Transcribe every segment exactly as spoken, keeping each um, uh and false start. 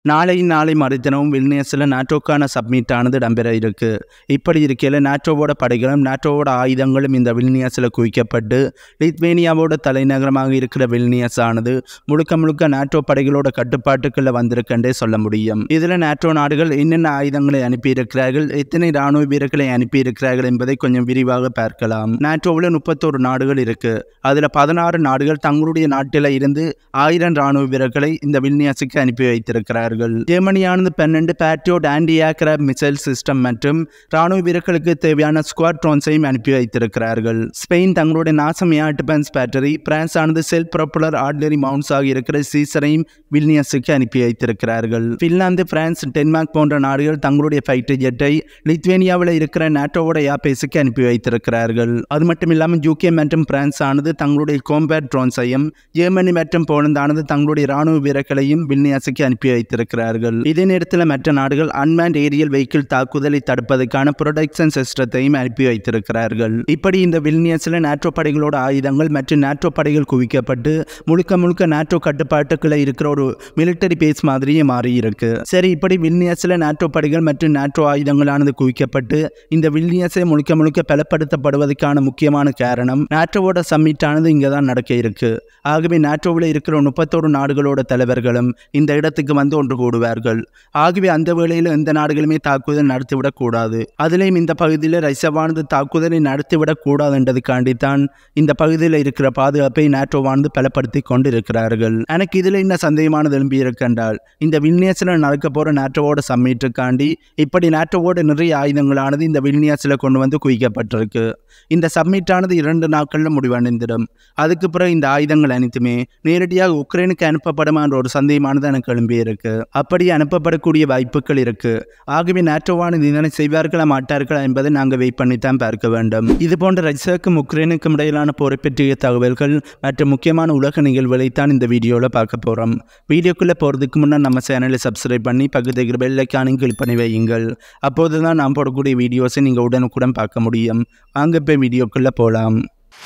நாளை நாளை மறுதினமும் வில்னியஸில் நாட்டோக்கான சப்மிட் ஆனது இடம்பெற இருக்கு. இப்படி இருக்கையில் நாட்டோவோட படைகளும் நாட்டோவோட ஆயுதங்களும் இந்த வில்னியஸில் குவிக்கப்பட்டு லித்வேனியாவோட தலைநகரமாக இருக்கிற வில்னியஸ் ஆனது முழுக்க முழுக்க நாட்டோ படைகளோட கட்டுப்பாட்டுக்குள்ள வந்திருக்கண்டே சொல்ல முடியும். இதில் நாட்டோ நாடுகள் என்னென்ன ஆயுதங்களை அனுப்பியிருக்கிறார்கள், எத்தனை ராணுவ வீரர்களை அனுப்பியிருக்கிறார்கள் என்பதை கொஞ்சம் விரிவாக பார்க்கலாம். நாட்டோவில் முப்பத்தோரு நாடுகள் இருக்கு. அதில் பதினாறு நாடுகள் தங்களுடைய நாட்டில் இருந்து ஆயிரம் ராணுவ வீரர்களை இந்த வில்னியஸுக்கு அனுப்பி வைத்திருக்கிறார்கள். ஜெர்மனியானது பன்னெண்டு Patriot anti aircraft missile system மற்றும் ராணுவ வீரர்களுக்கு தேவையான ஸ்குவாட்ரோன்ஸையும் அனுப்பி வைத்திருக்கிறார்கள். ஸ்பெயின் தங்களுடைய NASAMS air defence battery, France ஆனது செல்ஃப் ப்ரொப்பலர் ஆர்டிலரி மவுண்ட்ஸ் ஆக இருக்கிற சீசரையும் வில்னியஸுக்கு அனுப்பி வைத்திருக்கிறார்கள். பின்லாந்து, பிரான்ஸ், டென்மார்க் போன்ற நாடுகள் தங்களுடைய ஃபைட்டர் ஜெட்டை லித்வேனியாவில் இருக்கிற நாட்டோவோட ஏர்பேஸுக்கு அனுப்பி வைத்திருக்கிறார்கள். அது மட்டும் இல்லாமல் யூகே மற்றும் பிரான்ஸ் ஆனது தங்களுடைய கோம்பேட் ட்ரோன்ஸையும், ஜெர்மனி மற்றும் போலந்தானது தங்களுடைய ராணுவ வீரர்களையும் வில்னியஸுக்கு அனுப்பி வைத்திருக்கிறார்கள். இதே நேரத்தில் மற்ற நாடுகள் அன்மேண்ட் ஏரியல் வெஹிக்கிள் தாக்குதலை தடுப்பதற்கான ப்ரொடெக்ஷன் சிஸ்டத்தையும் அனுப்பி வைத்திருக்கிறார்கள். இப்படி இந்த வில்னியஸில் நாட்டோ படைகளோட ஆயுதங்கள் மற்றும் நாட்டோ படைகள் குவிக்கப்பட்டு முழுக்க முழுக்க நாட்டோ கட்டுப்பாட்டுக்குள்ள இருக்கிற ஒரு மிலிட்டரி பேஸ் மாதிரியே மாறி இருக்கு. சரி, இப்படி வில்னியஸில் நாட்டோ படைகள் மற்றும் நாட்டோ ஆயுதங்களானது குவிக்கப்பட்டு இந்த வில்னியஸை முழுக்க முழுக்க பலப்படுத்தப்படுவதற்கான முக்கியமான காரணம் நாட்டோவோட சம்மிட் ஆனது இங்கே தான் நடக்க இருக்கு. ஆகவே நாட்டோவில் இருக்கிற முப்பத்தோரு நாடுகளோட தலைவர்களும் இந்த இடத்துக்கு வந்து ஒன்று கூடுவார்கள். ஆகவே அந்த வேளையில் எந்த நாடுகளுமே தாக்குதல் நடத்திவிடக் கூடாது. அதிலையும் இந்த பகுதியில் ரஷ்யாவானது தாக்குதலை நடத்திவிடக் கூடாது என்றதுக்காண்டித்தான் இந்த பகுதியில் இருக்கிற பாதுகாப்பை நாட்டோவானது பலப்படுத்தி கொண்டு இருக்கிறார்கள். எனக்கு இதில் என்ன சந்தேகமானது எழும்பி இருக்கின்றால், இந்த வில்னியஸில் நடக்க போகிற நாட்டோவோட சம்மிட்டுக்காண்டி இப்படி நாட்டோவோட நிறைய ஆயுதங்களானது இந்த வில்னியஸில் கொண்டு வந்து குவிக்கப்பட்டிருக்கு. இந்த சப்மிட்டானது இரண்டு நாட்களில் முடிவடைந்திடும். அதுக்கு பிறகு இந்த ஆயுதங்கள் அனைத்துமே நேரடியாக உக்ரைனுக்கு அனுப்பப்படும் என்ற ஒரு சந்தேகமானது எனக்கு எழும்பி இருக்கு. அப்படி அனுப்பப்படக்கூடிய வாய்ப்புகள் இருக்கு. ஆகவே நாட்டோவானது இதனை செய்வார்களா மாட்டார்களா என்பதை நாங்கள் வெயிட் பண்ணித்தான் பார்க்க வேண்டும். இது போன்ற ரஷ்யாவுக்கும் உக்ரைனுக்கும் இடையிலான போரை பற்றிய தகவல்கள் மற்றும் முக்கியமான உலக நிகழ்வுகளை தான் இந்த வீடியோவில் பார்க்க போகிறோம். வீடியோக்குள்ளே போகிறதுக்கு முன்னால் நம்ம சேனலை சப்ஸ்கிரைப் பண்ணி பக்கத்து பெல் ஐகானையும் கிளிக் பண்ணி வையுங்கள். அப்போது தான் நாம் போடக்கூடிய வீடியோஸை நீங்கள் உடனுக்குடன் பார்க்க முடியும். அங்கே போய் வீடியோக்குள்ளே போகலாம்.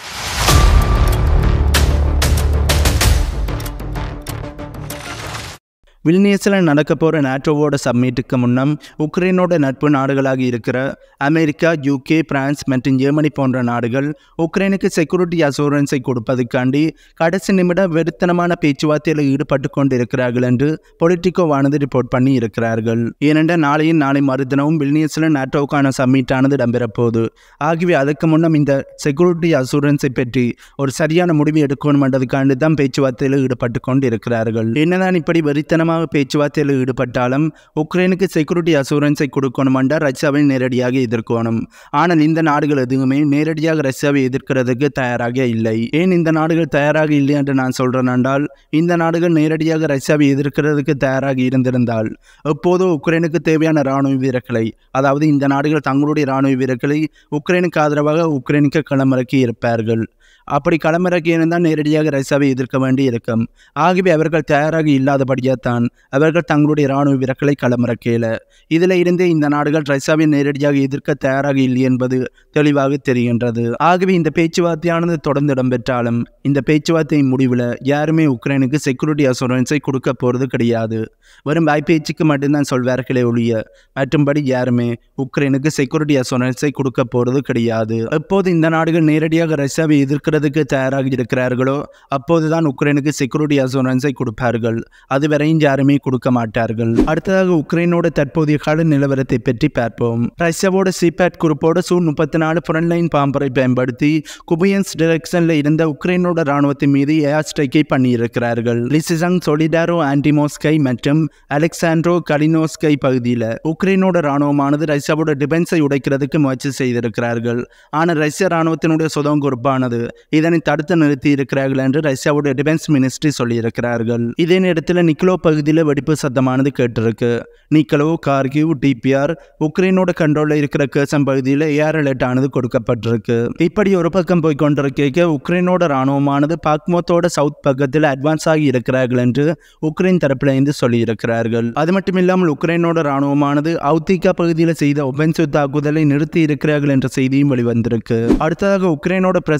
வில்னியஸில் நடக்க போகிற நாட்டோவோட சப்மிட்டுக்கு முன்னம் உக்ரைனோட நட்பு நாடுகளாக இருக்கிற அமெரிக்கா, யூகே, பிரான்ஸ் மற்றும் ஜெர்மனி போன்ற நாடுகள் உக்ரைனுக்கு செக்யூரிட்டி அசூரன்ஸை கொடுப்பதற்காண்டி கடைசி நிமிட வெறித்தனமான பேச்சுவார்த்தையில் ஈடுபட்டு கொண்டு இருக்கிறார்கள் என்று பொலிட்டிகோவானது ரிப்போர்ட் பண்ணி இருக்கிறார்கள். ஏனென்றால் நாளையும் நாளை மறுதினமும் வில்னியஸில் நாட்டோவுக்கான சப்மிட்டானது இடம்பெறப்போகுது. ஆகவே அதுக்கு முன்னம் இந்த செக்யூரிட்டி அசூரன்ஸை பற்றி ஒரு சரியான முடிவு எடுக்கணும் என்றதுக்காண்டி தான் பேச்சுவார்த்தையில் ஈடுபட்டு கொண்டு இருக்கிறார்கள். என்னதான் இப்படி வெறித்தனம் பேச்சுவார்த்தையில் ஈடுபட்டாலும் உக்ரைனுக்கு செக்யூரிட்டி அசூரன்ஸை கொடுக்கணும் என்றால் ரஷ்யாவை நேரடியாக எதிர்க்கணும். ஆனால் இந்த நாடுகள் எதுவுமே நேரடியாக ரஷ்யாவை எதிர்க்கிறதுக்கு தயாராக இல்லை. ஏன் இந்த நாடுகள் தயாராக இல்லை என்று நான் சொல்றேன் என்றால், இந்த நாடுகள் நேரடியாக ரஷ்யாவை எதிர்க்கிறதுக்கு தயாராக இருந்திருந்தால் எப்போதோ உக்ரைனுக்கு தேவையான இராணுவ வீரர்களை, அதாவது இந்த நாடுகள் தங்களுடைய இராணுவ வீரர்களை உக்ரைனுக்கு ஆதரவாக உக்ரைனுக்கு களமிறக்கி இருப்பார்கள். அப்படி களமிறக்கி இருந்தால் நேரடியாக ரஷ்யாவை எதிர்க்க வேண்டி இருக்கும். ஆகவே அவர்கள் தயாராக இல்லாதபடியாத்தான் அவர்கள் தங்களுடைய இராணுவ வீரர்களை களமிறக்கல. இதில் இருந்தே இந்த நாடுகள் ரஷ்யாவை நேரடியாக எதிர்க்க தயாராக இல்லை என்பது தெளிவாக தெரிகின்றது. ஆகவே இந்த பேச்சுவார்த்தையானது தொடர்ந்து இடம்பெற்றாலும் இந்த பேச்சுவார்த்தை முடிவில் யாருமே உக்ரைனுக்கு செக்யூரிட்டி அசூரன்ஸை கொடுக்க போகிறது கிடையாது. வெறும் வாய்ப்பேச்சுக்கு மட்டும்தான் சொல்வார்களே ஒழிய மற்றும்படி யாருமே உக்ரைனுக்கு செக்யூரிட்டி அசூரன்ஸை கொடுக்க போகிறது கிடையாது. எப்போது இந்த நாடுகள் நேரடியாக ரஷ்யாவை எதிர்க்கிறது தயாராக இருக்கிறார்களோ அப்போதுதான் உக்ரைனுக்கு செக்யூரிட்டி அசூரன்ஸை கொடுப்பார்கள். அதுவரையும் யாருமே கொடுக்க மாட்டார்கள். அடுத்ததாக உக்ரைனோட தற்போதைய கால நிலவரத்தை பற்றி பார்ப்போம். ரஷ்யாவோட சிபேட் குரூப்போட சூ முப்பத்தி நாலு ஃப்ரண்ட்லைன் பாம்பரை பயன்படுத்தி குபியன்ஸ் டிரெக்ஷன்ல இருந்த உக்ரைனோட ராணுவத்தின் மீது ஏர் ஸ்ட்ரைக்கை பண்ணியிருக்கிறார்கள். லிசிசங், சொலிடாரோ, ஆன்டிமோஸ்கை மற்றும் அலெக்சாண்ட்ரோ கலினோஸ்கை பகுதியில் உக்ரைனோட ராணுவமானது ரஷ்யாவோட டிஃபென்ஸை உடைக்கிறதுக்கு முயற்சி செய்திருக்கிறார்கள். ஆனால் ரஷ்ய ராணுவத்தினுடைய சொதம் குரூப்பானது இதனை தடுத்து நிறுத்தி இருக்கிறார்கள் என்று ரஷ்யாவுடைய டிஃபென்ஸ் மினிஸ்ட்ரி சொல்லியிருக்கிறார்கள். இதே நேரத்தில் நிக்கலோ பகுதியில் வெடிப்பு சத்தமானது கேட்டிருக்கு. நிக்கலோ, கார்கிவ், டிபிஆர் உக்ரைனோட கண்ட்ரோலில் இருக்கிற கேசம் பகுதியில் ஏர் அலர்ட் ஆனது கொடுக்கப்பட்டிருக்கு. இப்படி ஒரு பக்கம் போய் கொண்டிருக்க உக்ரைனோட ராணுவமானது பாக்மோத்தோட சவுத் பக்கத்தில் அட்வான்ஸ் ஆகி இருக்கிறார்கள் என்று உக்ரைன் தரப்பில் இருந்து சொல்லியிருக்கிறார்கள். அது மட்டும் இல்லாமல் உக்ரைனோட ராணுவமானது அவுத்திகா பகுதியில் செய்த ஒபென்சிவ் தாக்குதலை நிறுத்தி இருக்கிறார்கள் என்ற செய்தியும் வெளிவந்திருக்கு. அடுத்ததாக உக்ரைனோட பிரசிடண்டாக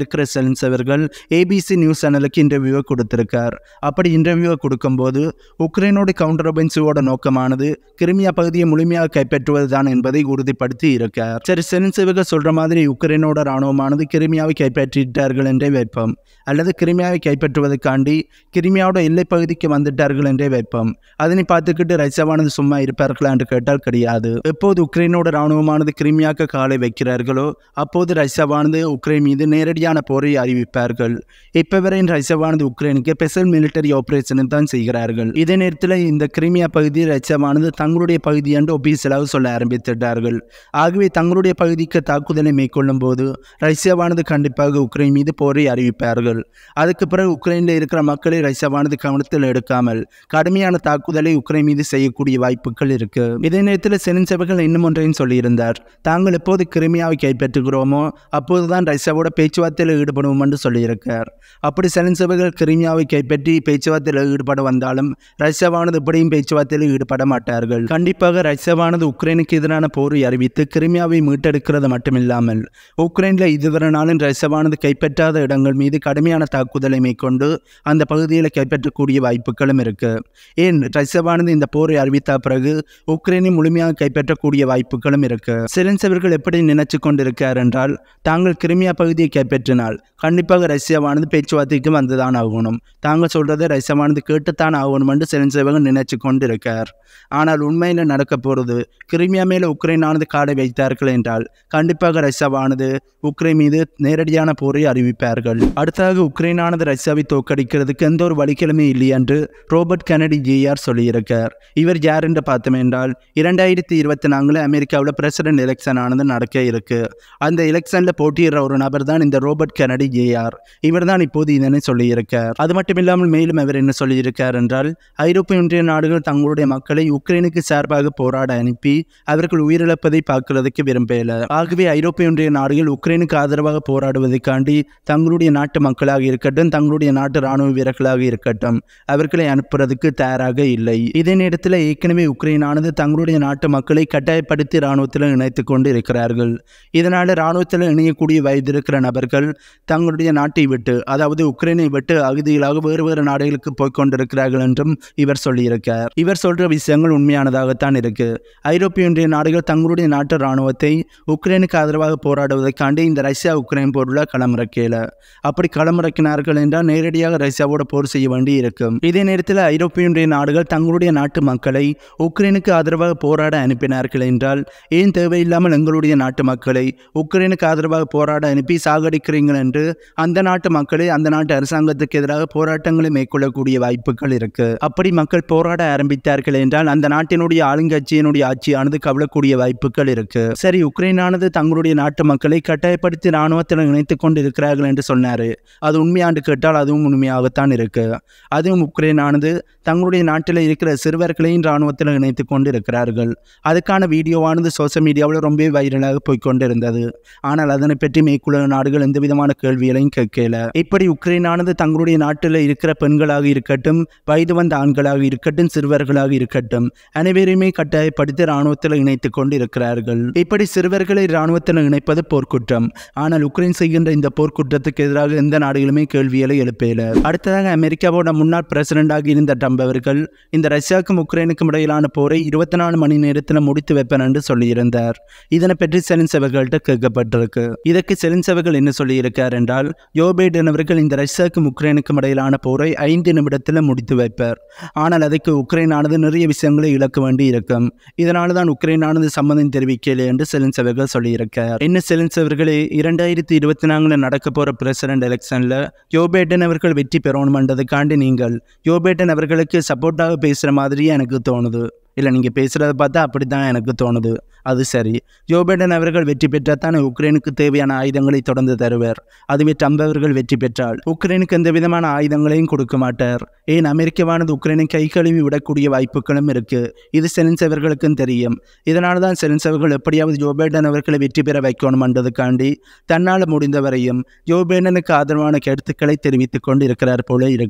இருக்கிற செலன்ஸ் அவர்கள் ஏபிசி நியூஸ் சேனலுக்கு இன்டர்வியூவை கொடுத்திருக்கார். அப்படி இன்டர்வியூவை கொடுக்கும்போது உக்ரைனோட கவுண்டர் ஒஃபென்சிவோட நோக்கமானது கிரிமியா பகுதியை முழுமையாக கைப்பற்றுவதுதான் என்பதை உறுதிப்படுத்தி இருக்கார். சரி, செலன்ஸ் அவர்கள் சொல்ற மாதிரி உக்ரைனோட ராணுவமானது கிரிமியாவை கைப்பற்றிட்டார்கள் என்றே வைப்போம், அல்லது கிரிமியாவை கைப்பற்றுவதற்காண்டி கிரிமியாவோட எல்லை பகுதிக்கு வந்துட்டார்கள் என்றே வைப்போம். அதனை பார்த்துக்கிட்டு ரஷ்யாவானது சும்மா இருப்பார்களா என்று கேட்டால் கிடையாது. எப்போது உக்ரைனோட ராணுவமானது கிரிமியாவுக்கு காலை வைக்கிறார்களோ அப்போது ரஷ்யாவானது உக்ரைன் மீது நேரடியான போரை அறிவிப்பார்கள். இப்ப வரை ரஷ்யாவானது உக்ரைனுக்கு ஸ்பெஷல் மிலிட்டரி ஆபரேஷன் தான் செய்கிறார்கள். இதே நேரத்தில் இந்த கிரிமியா பகுதி ரஷ்யாவானது தங்களுடைய பகுதி என்று ஒபிஷியலாக சொல்ல ஆரம்பித்துட்டார்கள். ஆகவே தங்களுடைய பகுதிக்கு தாக்குதலை மேற்கொள்ளும் போது ரஷ்யாவானது கண்டிப்பாக உக்ரைன் மீது போரை அறிவிப்பார்கள். அதுக்கு பிறகு உக்ரைனில் இருக்கிற மக்களை ரஷ்யாவானது கவனத்தில் எடுக்காமல் கடுமையான தாக்குதலை உக்ரைன் மீது செய்யக்கூடிய வாய்ப்புகள் இருக்கு. இதே நேரத்தில் செலன்ஸ் அவர்கள் இன்னும் ஒன்றையும் சொல்லியிருந்தார். தாங்கள் எப்போது கிரிமியாவை கைப்பற்றுகிறோமோ அப்போதுதான் ரஷ்யாவோட பேச்சுவார்த்தையில் ஈடுபடுவோம் என்று சொல்லியிருக்கார். அப்படி செலன்ஸ் அவர்கள் கிரிமியாவை கைப்பற்றி பேச்சுவார்த்தையில் ஈடுபட வந்தாலும் ரஷ்யாவானது இப்படியும் பேச்சுவார்த்தையில் ஈடுபட மாட்டார்கள். கண்டிப்பாக ரஷ்யாவானது உக்ரைனுக்கு எதிரான போரை அறிவித்து கிரிமியாவை மீட்டெடுக்கிறது மட்டுமில்லாமல் உக்ரைனில் இதுவரை நாளும் ரஷ்யாவானது கைப்பற்றாத இடங்கள் மீது கடுமையான தாக்குதலை மேற்கொண்டு அந்த பகுதியில் கைப்பற்றக்கூடிய வாய்ப்புகளும் இருக்கு. ஏன் ரஷ்யாவானது இந்த போரை அறிவித்த பிறகு உக்ரைனை முழுமையாக கைப்பற்றக்கூடிய வாய்ப்புகளும் இருக்கு. செலன்ஸ் அவர்கள் எப்படி நினைச்சு கொண்டிருக்கார் என்றால், தாங்கள் கிரிமியா பகுதியை கைப்பற்றினால் கண்டிப்பாக ரஷ்யாவானது பேச்சுவார்த்தைக்கு வந்துதான் ஆகணும், தாங்கள் சொல்றதை ரஷ்யாவானது கேட்டுத்தான் ஆகணும் என்று செலன்ஸ் அவர்கள் நினைச்சு கொண்டிருக்கார். ஆனால் உண்மையில் நடக்க போறது, கிரிமியா மேல உக்ரைனானது காடை வைத்தார்கள் என்றால் கண்டிப்பாக ரஷ்யாவானது உக்ரைன் மீது நேரடியான போரை அறிவிப்பார்கள். அடுத்ததாக உக்ரைனானது ரஷ்யாவை தோற்கடிக்கிறதுக்கு எந்த ஒரு வழிக்கிழமை இல்லை என்று ரோபர்ட் கெனடி ஜேஆர் சொல்லியிருக்கார். இவர் யார் என்று பார்த்தோம் என்றால், இரண்டாயிரத்தி இருபத்தி நான்குல அமெரிக்காவில் பிரசிடென்ட் எலெக்ஷன் ஆனது நடக்க இருக்கு. அந்த எலெக்ஷன்ல போட்டியிடுற ஒரு நபர் தான் இந்த ரோபர்ட் கெனடி ஜேஆர். இவர் தான் இப்போது இதனை சொல்லியிருக்கார். அது மட்டும் இல்லாமல் மேலும் அவர் என்ன சொல்லியிருக்கார் என்றால், ஐரோப்பிய ஒன்றிய நாடுகள் தங்களுடைய மக்களை உக்ரைனுக்கு சார்பாக போராட அனுப்பி அவர்கள் உயிரிழப்பதை பார்க்கிறதுக்கு விரும்பல. ஆகவே ஐரோப்பிய ஒன்றிய நாடுகள் உக்ரைனுக்கு ஆதரவாக போராடுவதைக்காண்டி தங்களுடைய நாட்டு மக்களாக இருக்கட்டும், தங்களுடைய நாட்டு ராணுவ வீரர்களாக இருக்கட்டும், அவர்களை அனுப்புறதுக்கு தயாராக இல்லை. இதே நேரத்தில் ஏற்கனவே உக்ரைனானது தங்களுடைய நாட்டு மக்களை கட்டாயப்படுத்தி இராணுவத்தில் இணைத்துக் கொண்டு இருக்கிறார்கள். இதனால இராணுவத்தில் இணையக்கூடிய வயது இருக்கிற நபர்கள் தங்களுடைய நாட்டை விட்டு, அதாவது உக்ரைனை விட்டு அகதிகளாக வேறு வேறு நாடுகளுக்கு போய்கொண்டிருக்கிறார்கள் என்றும் இவர் சொல்லியிருக்கார். இவர் சொல்ற விஷயங்கள் உண்மையானதாகத்தான் இருக்கு. ஐரோப்பிய ஒன்றிய நாடுகள் தங்களுடைய நாட்டு இராணுவத்தை உக்ரைனுக்கு ஆதரவாக போராடுவதற்காண்டி இந்த ரஷ்யா உக்ரைன் போர்ல களமிறக்கல. அப்படி களமிறக்கினார்கள் என்றால் நேரடியாக ரஷ்யாவோட போர் செய்ய வேண்டி இருக்கும். இதே நேரத்தில் ஐரோப்பிய ஒன்றிய நாடுகள் தங்களுடைய நாட்டு மக்களை உக்ரைனுக்கு ஆதரவாக போராட அனுப்பினார்கள் என்றால், ஏன் தேவையில்லாமல் எங்களுடைய நாட்டு மக்களை உக்ரைனுக்கு ஆதரவாக போராட அனுப்பி சாகடிக்கிறீர்கள் என்று அந்த நாட்டு மக்களை அந்த நாட்டு அரசாங்கத்துக்கு எதிராக போராட்டங்களை மேற்கொள்ளக்கூடிய வாய்ப்புகள் இருக்கு. அப்படி மக்கள் போராட ஆரம்பித்தார்கள் என்றால் அந்த நாட்டினுடைய ஆளுங்கட்சியினுடைய ஆட்சியானது கவலக்கூடிய வாய்ப்புகள் இருக்கு. சரி, உக்ரைனானது தங்களுடைய நாட்டு மக்களை கட்டாயப்படுத்தி இராணுவத்தில் இணைத்துக் கொண்டு இருக்கிறார்கள் என்று சொன்னாரு. அது உண்மையாண்டு கேட்டால் அதுவும் உண்மையாகத்தான் இருக்கு. அதுவும் உக்ரைனானது தங்களுடைய நாட்டில் இருக்கிற சிறுவர்களையும் இராணுவத்தில் இணைத்துக் கொண்டு இருக்கிறார்கள். அதுக்கான வீடியோவானது சோசியல் மீடியாவில் ரொம்ப வைரலாக போய்கொண்டு இருந்தது. ஆனால் அதனை பற்றி மேற்குலக நாடுகள் எந்த விதமான கேள்விகளையும் கேட்கல. இப்படி உக்ரைனானது தங்களுடைய நாட்டில் இருக்கிற பெண்களாக இருக்கட்டும், வயது வந்த ஆண்களாக இருக்கட்டும், சிறுவர்களாக இருக்கட்டும், அனைவரையுமே கட்டாயப்படுத்தி இராணுவத்தில் இணைத்துக் கொண்டு இருக்கிறார்கள். இப்படி சிறுவர்களை இராணுவத்தில் இணைப்பது போர்க்குற்றம். ஆனால் உக்ரைன் செய்கின்ற இந்த போர்க்குற்றத்துக்கு எதிராக எந்த நாடுகளுமே கேள்விகளை எழுப்பல. அடுத்ததாக அமெரிக்காவோட முன்னாள் பிரசிடென்டாக இருந்த ட்ரம்ப் அவர்கள் இந்த ரஷ்யாவுக்கும் உக்ரைனுக்கும் இடையிலான போரை இருபத்தி நாலு மணி நேரத்தில் முடித்து வைப்பேன் என்று சொல்லியிருந்தார். இதனை பற்றி செலன்ஸ் அவர்கள்ட்ட கேட்கப்பட்டிருக்கு. இதற்கு செலன்ஸ் அவர்கள் என்ன சொல்லியிருக்கார் என்றால், ஜோ பைடன் அவர்கள் இந்த ரஷ்யாவுக்கும் உக்ரைனுக்கும் இடையிலான போரை ஐந்து நிமிடத்தில் முடித்து வைப்பார். ஆனால் அதுக்கு உக்ரைனானது நிறைய விஷயங்களை இழக்க வேண்டி இருக்கும். இதனால தான் உக்ரைனானது சம்மதம் தெரிவிக்கல என்று செலன்ஸ் அவர்கள் சொல்லியிருக்கார். என்ன செலன்ஸ் அவர்களே, இரண்டாயிரத்தி இருபத்தி நான்குல நடக்க போற பிரசிடென்ட் எலெக்ஷன்ல ஜோ பைடன் அவர்கள் வெற்றி பெறணும்ன்றதுக்காண்டி நீங்கள் ஜோ பைடன் அவர்களுக்கு சப்போர்ட்டாக பேசுற மாதிரியே எனக்கு தோணுது. இல்லை, நீங்கள் பேசுகிறத பார்த்தா அப்படி தான் எனக்கு தோணுது. அது சரி, ஜோ பைடன் அவர்கள் வெற்றி பெற்றால் தானே உக்ரைனுக்கு தேவையான ஆயுதங்களை தொடர்ந்து தருவார். அதுவே ட்ரம்ப் அவர்கள் வெற்றி பெற்றால் உக்ரைனுக்கு எந்த விதமான ஆயுதங்களையும் கொடுக்க மாட்டார். ஏன், அமெரிக்காவானது உக்ரைனை கை கழுவி விடக்கூடிய வாய்ப்புகளும் இருக்கு. இது செலன்ஸ் அவர்களுக்கும் தெரியும். இதனால தான் செலன்ஸ் அவர்கள் எப்படியாவது ஜோ பைடன் அவர்களை வெற்றி பெற வைக்கணும்ன்றதுக்காண்டி தன்னால் முடிந்தவரையும் ஜோ பைடனுக்கு ஆதரவான கருத்துக்களை தெரிவித்துக் கொண்டு இருக்கிறார் போல இருக்கு.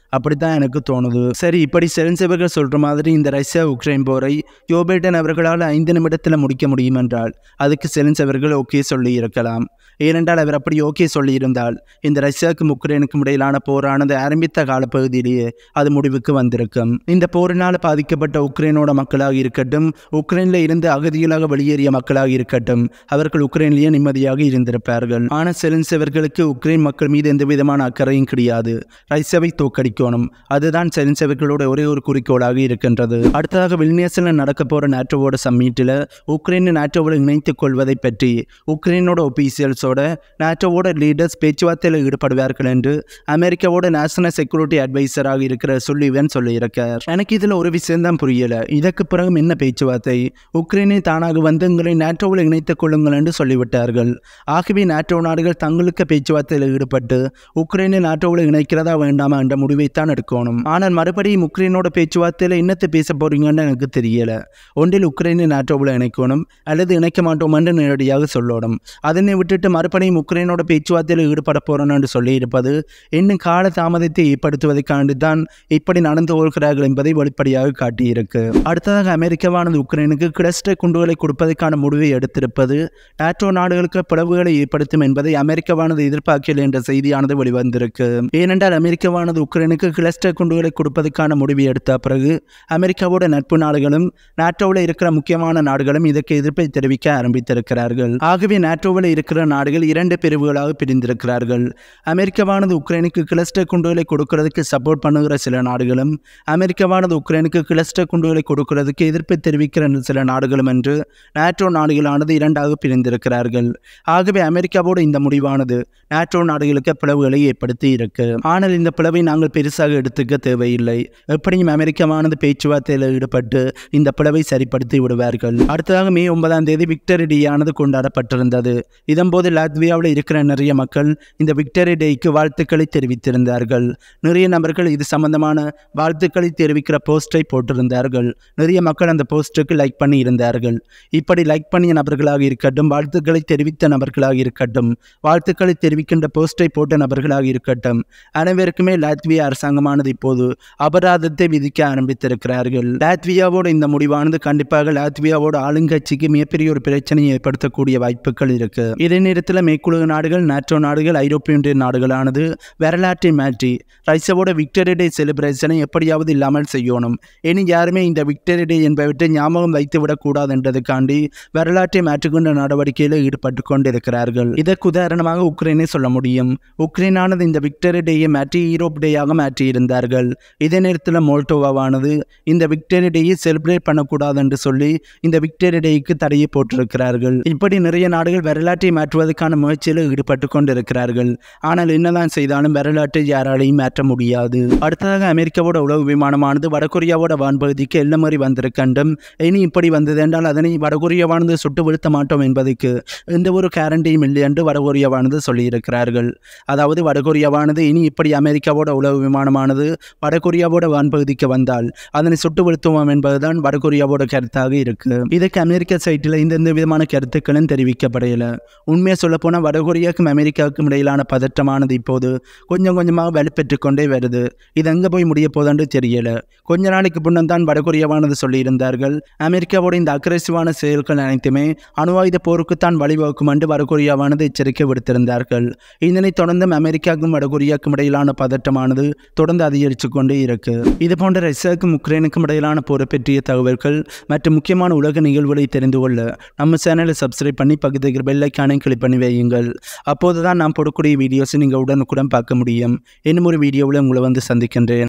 அப்படித்தான் எனக்கு தோணுது. சரி, இப்படி செலன்செவர்கள் சொல்ற மாதிரி இந்த ரஷ்யா உக்ரைன் போரை ஜோ பைடன் அவர்களால் ஐந்து நிமிடத்தில் முடிக்க முடியும் என்றால் அதுக்கு செலன்செவர்கள் ஓகே சொல்லி இருக்கலாம். ஏனென்றால் அவர் அப்படி ஓகே சொல்லியிருந்தால் இந்த ரஷ்யாவுக்கும் உக்ரைனுக்கும் இடையிலான போரானது ஆரம்பித்த காலப்பகுதியிலேயே அது முடிவுக்கு வந்திருக்கும். இந்த போரினால் பாதிக்கப்பட்ட உக்ரைனோட மக்களாக இருக்கட்டும், உக்ரைனில் இருந்து அகதிகளாக வெளியேறிய மக்களாக இருக்கட்டும், அவர்கள் உக்ரைனிலேயே நிம்மதியாக இருந்திருப்பார்கள். ஆனால் செலன்செவர்களுக்கு உக்ரைன் மக்கள் மீது எந்த விதமான அக்கறையும் கிடையாது. ரஷ்யாவை தோற்கடிக்கணும், அதுதான் செலன்செவர்களோட ஒரே ஒரு குறிக்கோளாக இருக்கின்றது. அடுத்ததாக வில்னியஸில் நடக்க போற நாட்டோவோட சம்மீட்டில் உக்ரைன் நாட்டோவோட இணைத்துக் கொள்வதை பற்றி உக்ரைனோட ஒபீசியல்ஸோட நாட்டோவோட லீடர்ஸ் பேச்சுவார்த்தையில் ஈடுபடுவார்கள் என்று அமெரிக்காவோட நேஷனல் செக்யூரிட்டி அட்வைசராக இருக்கிற சுல்லிவன் சொல்லியிருக்கார். எனக்கு இதில் ஒரு விஷயம் தான் புரியல. இதற்கு பிறகு என்ன பேச்சுவார்த்தை? உக்ரைனை தானாக வந்து எங்களை நாட்டோவில் இணைத்துக் கொள்ளுங்கள் என்று சொல்லிவிட்டார்கள். ஆகவே நாட்டோ நாடுகள் தங்களுக்கு பேச்சுவார்த்தையில் ஈடுபட்டு உக்ரைனை நாட்டோவில் இணைக்கிறதா வேண்டாமா என்ற முடிவைத்தான் எடுக்கணும். ஆனால் மறுபடியும் உக்ரைனோட பேச்சுவார்த்தையில் என்னத்தை பேச போறீங்கன்னு எனக்கு தெரியல. ஒன்றில் உக்ரைனை நாட்டோவில் இணைக்கணும் அல்லது இணைக்க மாட்டோம் என்று நேரடியாக சொல்லணும். அதனை விட்டுட்டு மறுபடியும் உக்ரைனோட பேச்சுவார்த்தையில் ஈடுபட போறோம் என்று சொல்லியிருப்பது இன்னும் கால தாமதத்தை ஏற்படுத்துவதற்காண்டு தான் இப்படி நடந்து கொள்கிறார்கள் என்பதை வெளிப்படையாக காட்டியிருக்கு. அடுத்ததாக அமெரிக்காவானது உக்ரைனுக்கு கிளஸ்டர் குண்டுகளை கொடுப்பதற்கான முடிவை எடுத்திருப்பது நாட்டோ நாடுகளுக்கு பிளவுகளை ஏற்படுத்தும் என்பதை அமெரிக்காவானது எதிர்பார்க்கல என்ற செய்தியானது வெளிவந்திருக்கு. ஏனென்றால் அமெரிக்காவானது உக்ரைனுக்கு கிளஸ்டர் குண்டுகளை கொடுப்பதற்கான முடிவை எடுத்த பிறகு அமெரிக்காவோட நட்பு நாடுகளும் நாட்டோவில் இருக்கிற முக்கியமான நாடுகளும் இதற்கு எதிர்ப்பை தெரிவிக்க ஆரம்பித்திருக்கிறார்கள். ஆகவே நாட்டோவில் இருக்கிற நாடுகள் இரண்டு பிரிவுகளாக பிரிந்திருக்கிறார்கள். அமெரிக்காவானது உக்ரைனுக்கு கிளஸ்டர் குண்டுகளை கொடுக்கிறதுக்கு சப்போர்ட் பண்ணுகிற சில நாடுகளும் அமெரிக்காவானது உக்ரைனுக்கு கிளஸ்டர் குண்டுகளை கொடுக்கிறதுக்கு எதிர்ப்பை தெரிவிக்கிற சில நாடுகளும் என்று நாட்டோ நாடுகளானது இரண்டாக பிரிந்திருக்கிறார்கள். ஆகவே அமெரிக்காவோட இந்த முடிவானது நாட்டோ நாடுகளுக்கு பிளவுகளை ஏற்படுத்தி இருக்கு. ஆனால் இந்த பிளவை நாங்கள் பெருசாக எடுத்துக்க தேவையில்லை. எப்படியும் அமெரிக்காவானது பேச்சுவார்த்தையில் ஈடுபட்டு இந்த பிளவை சரிப்படுத்தி விடுவார்கள். அடுத்ததாக மே ஒன்பதாம் தேதி விக்டரி டே ஆனது கொண்டாடப்பட்டிருந்தது. இதன்போது லாத்வியாவில் இருக்கிற நிறைய மக்கள் இந்த விக்டரி டேக்கு வாழ்த்துக்களை தெரிவித்திருந்தார்கள். நிறைய நபர்கள் இது சம்பந்தமான வாழ்த்துக்களை தெரிவிக்கிற போஸ்டை போட்டிருந்தார்கள். நிறைய மக்கள் அந்த போஸ்டுக்கு லைக் பண்ணி இருந்தார்கள். இப்படி லைக் பண்ணிய நபர்களாக இருக்கட்டும், வாழ்த்துக்களை தெரிவித்த நபர்களாக இருக்கட்டும், வாழ்த்துக்களை தெரிவிக்கின்ற போஸ்டை போட்ட நபர்களாக இருக்கட்டும், அனைவருக்குமே லாத்வியா அரசாங்கமானது இப்போது அபராதத்தை விதிக்க ஆரம்பித்திருக்கிறார்கள். லாத்வியாவோட இந்த முடிவானது கண்டிப்பாக லாத்வியாவோட ஆளுங்கட்சிக்கு மிகப்பெரிய ஒரு பிரச்சனையை ஏற்படுத்தக்கூடிய வாய்ப்புகள் இருக்கு. இதே நேரத்தில் மேற்குலக நாடுகள், நாட்டோ நாடுகள், ஐரோப்பிய ஒன்றிய நாடுகளானது வரலாற்றை மாற்றி ரஷ்யாவோட விக்டரி டே செலிப்ரேஷனை எப்படியாவது இல்லாமல் செய்யணும். இனி யாருமே இந்த விக்டரி டே என்பவற்றை ஞாபகம் வைத்து விடக்கூடாது என்றதுக்காண்டி வரலாற்றை மாற்றுகின்ற நடவடிக்கையில் ஈடுபட்டு கொண்டிருக்கிறார்கள். இதற்கு உதாரணமாக உக்ரைனை சொல்ல முடியும். உக்ரைனானது இந்த விக்டரி டேயை மாற்றி ஈரோப் டேயாக மாற்றி இருந்தார்கள். இதே நேரத்தில் மோல்டோவாவானது இந்த விக்டரி டேயை செலிப்ரேட் பண்ணக்கூடாது என்று சொல்லி இந்த விக்டரி டேக்கு தடையை போட்டிருக்கிறார்கள். இப்படி நிறைய நாடுகள் வரலாற்றை மாற்றுவதற்கான முயற்சியில் ஈடுபட்டு கொண்டிருக்கிறார்கள். ஆனால் என்னதான் செய்தாலும் வரலாற்றை யாராலையும் மாற்ற முடியாது. அடுத்ததாக அமெரிக்காவோட உளவு விமானமானது வடகொரியாவோட வான்பகுதிக்கு எல்ல மாதிரி வந்திருக்கண்டும் இனி இப்படி வந்தது என்றால் அதனை வடகொரியாவானது சுட்டு வீழ்த்த மாட்டோம் என்பதற்கு எந்த ஒரு கேரண்டியும் இல்லை என்று வடகொரியாவானது சொல்லியிருக்கிறார்கள். அதாவது வடகொரியாவானது இனி இப்படி அமெரிக்காவோட உளவு விமானமானது வடகொரியாவோட வான்பகுதிக்கு வந்தால் அதனை சுட்டு வீழ்த்துவோம் என்பதுதான் வடகொரியாவோட கருத்தாக இருக்கு. இதுக்கு அமெரிக்க சைட்டில் இந்த விதமான கருத்துக்களும் தெரிவிக்கப்படையில. உண்மையை சொல்ல போனால் வடகொரியாவுக்கும் அமெரிக்காவுக்கும் இடையிலான பதற்றமானது இப்போது கொஞ்சம் கொஞ்சமாக வலுப்பெற்று கொண்டே வருது. இது எங்கே போய் முடிய போதான்னு தெரியல. கொஞ்ச நாளைக்கு முன்னம் தான் வடகொரியாவானது சொல்லியிருந்தார்கள் அமெரிக்காவோட இந்த அக்ரெசிவான செயல்கள் அனைத்துமே அணு ஆயுத போருக்குத்தான் வழிவகுக்கும் என்று வடகொரியாவானது எச்சரிக்கை விடுத்திருந்தார்கள். இதனை தொடர்ந்தும் அமெரிக்காவுக்கும் வடகொரியாவுக்கும் இடையிலான பதற்றமானது தொடர்ந்து அதிகரித்து கொண்டே இருக்கு. இது போன்ற ரஷ்யாவுக்கும் உக்ரைனுக்கும் இடையிலான போரை பற்றிய தகவல்கள் மற்றும் முக்கியமான உலக நிகழ்வுகளை தெரிந்து கொள்ள நம்ம சேனலை சப்ஸ்கிரைப் பண்ணி பக்கத்தில் பெல் ஐக்கானை கிளிக் பண்ணி வையுங்கள். அப்போதுதான் நாம் போடக்கூடிய வீடியோஸை நீங்கள் உடனுக்குடன் பார்க்க முடியும். இன்னும் ஒரு வீடியோவில் உங்களை வந்து சந்திக்கின்றேன்.